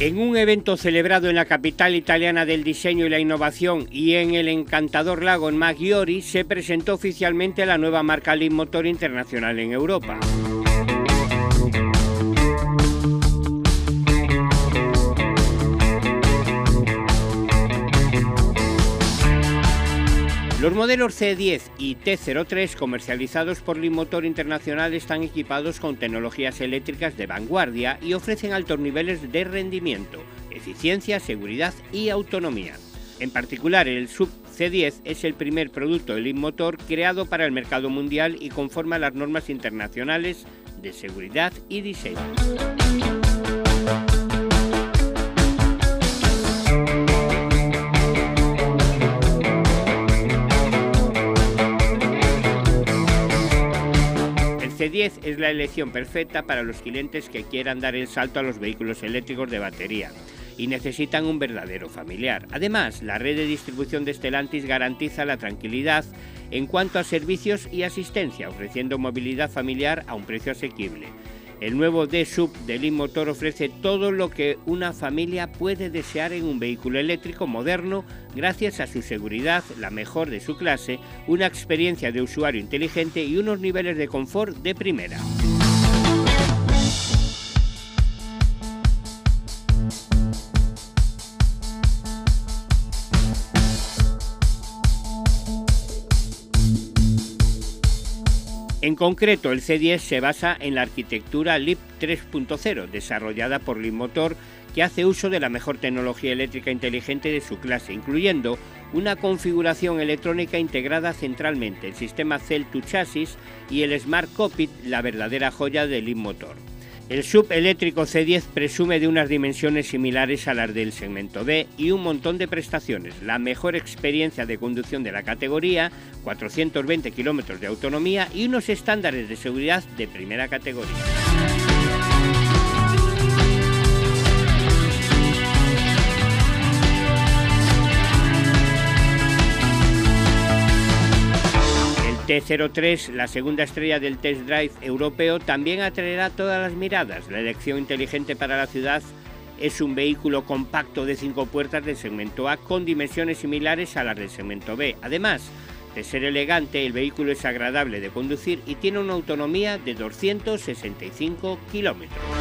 En un evento celebrado en la capital italiana del diseño y la innovación y en el encantador lago en Maggiore, se presentó oficialmente la nueva marca Leapmotor internacional en Europa. Los modelos C10 y T03 comercializados por Leapmotor Internacional están equipados con tecnologías eléctricas de vanguardia y ofrecen altos niveles de rendimiento, eficiencia, seguridad y autonomía. En particular, el SUV C10 es el primer producto de Leapmotor creado para el mercado mundial y conforme a las normas internacionales de seguridad y diseño. C10 es la elección perfecta para los clientes que quieran dar el salto a los vehículos eléctricos de batería y necesitan un verdadero familiar. Además, la red de distribución de Stellantis garantiza la tranquilidad en cuanto a servicios y asistencia, ofreciendo movilidad familiar a un precio asequible. El nuevo D-Sub de Leapmotor ofrece todo lo que una familia puede desear en un vehículo eléctrico moderno gracias a su seguridad, la mejor de su clase, una experiencia de usuario inteligente y unos niveles de confort de primera. En concreto, el C10 se basa en la arquitectura Leap 3.0, desarrollada por Leapmotor, que hace uso de la mejor tecnología eléctrica inteligente de su clase, incluyendo una configuración electrónica integrada centralmente, el sistema Cell-to-Chassis y el Smart Cockpit, la verdadera joya de Leapmotor. El SUV eléctrico C10 presume de unas dimensiones similares a las del segmento B y un montón de prestaciones, la mejor experiencia de conducción de la categoría, 420 kilómetros de autonomía y unos estándares de seguridad de primera categoría. T03, la segunda estrella del Test Drive europeo, también atraerá todas las miradas. La elección inteligente para la ciudad es un vehículo compacto de 5 puertas del segmento A con dimensiones similares a las del segmento B. Además de ser elegante, el vehículo es agradable de conducir y tiene una autonomía de 265 kilómetros.